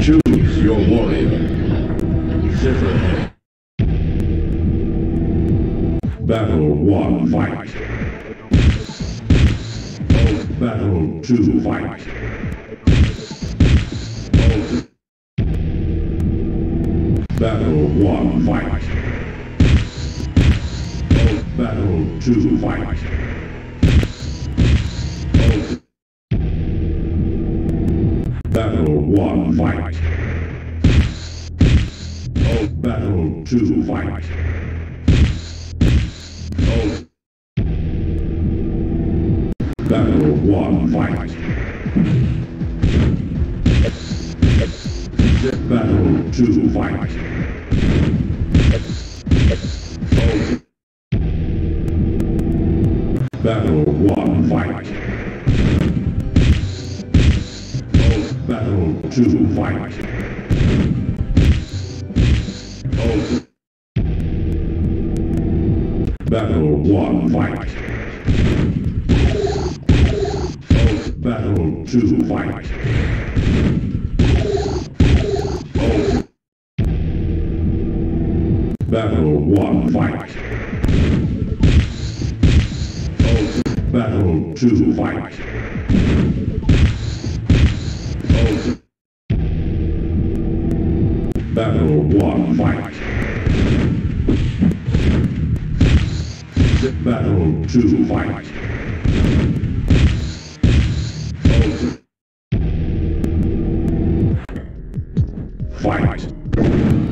Choose your warrior. Zipper. Battle 1, fight. Battle 2, fight. Battle 1, fight. Battle 2, fight. Battle 1, fight. Battle 2, fight. Battle 1, fight. Battle 2, fight. Battle 1, fight. Battle 2, fight. Battle 1, fight. Battle 2, fight. Battle 1, fight. Battle 2, fight. Battle 1, fight. Battle 2, fight. Fight.